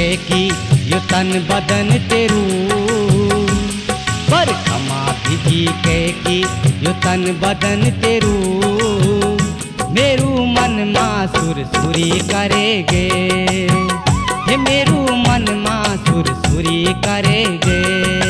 की यो तन बदन तेरू पर खमा भिजी के की यो तन बदन तेरू मेरू मन मा सुर सुरी करेगे हे मेरू मन मा सुर सुरी करेगे।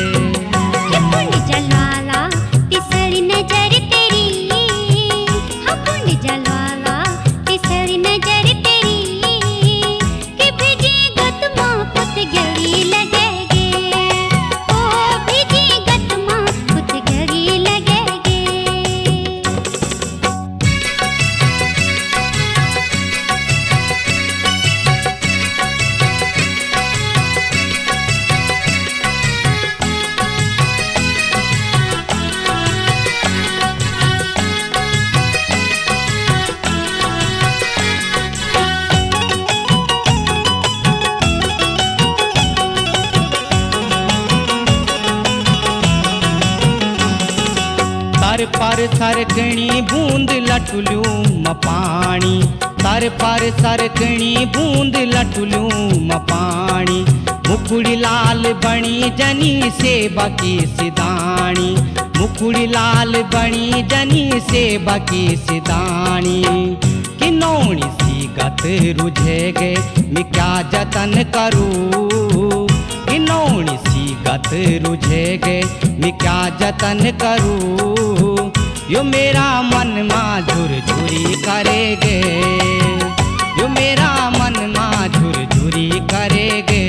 तर पर सरकणी बूंद लटुलू मपाणी तर पर सरकणी बूंद लटुलू मपाणी मुकुड़ी लाल बणी जनी सेवा की सिदाणी मुकुड़ी लाल बणी जनी सेवा की सिदाणी कि नौणी सी गत रुझे गे मैं क्या जतन करूँ कि नौणी सी गत रुझे गे मैं क्या जतन करूँ यो मेरा मन मा झुर झुरी करेगे यो मेरा मन मा झुर झुरी करेगे।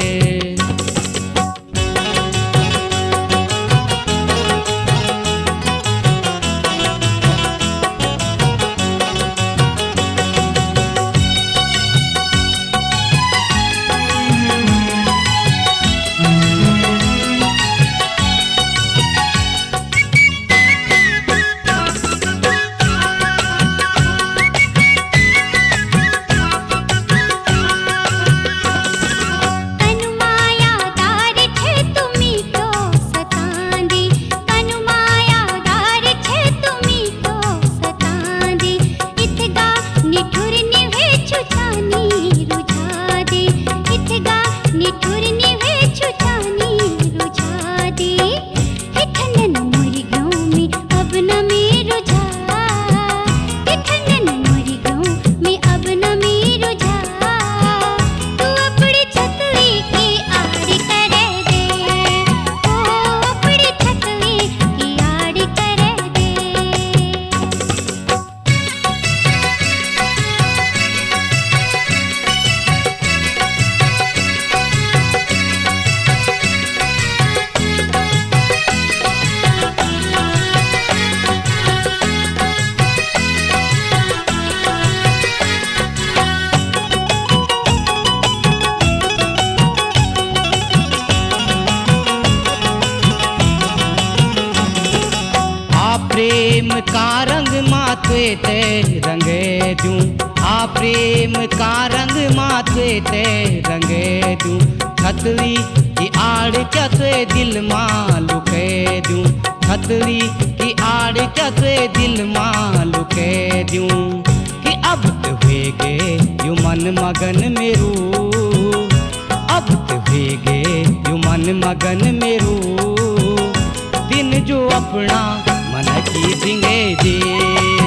प्रेम का रंग माथे ते रंगे दूं आ प्रेम का रंग माथे ते रंगे दूं छतरी की आड़ कैसे दिल मां लुके दूं छतरी की आड़ कैसे दिल मां लुके दूं कि अब तो हुएगे यू मन मगन मेरू अब तो हुएगे यू मन मगन मेरू दिन जो अपना मन की दिंगे जी।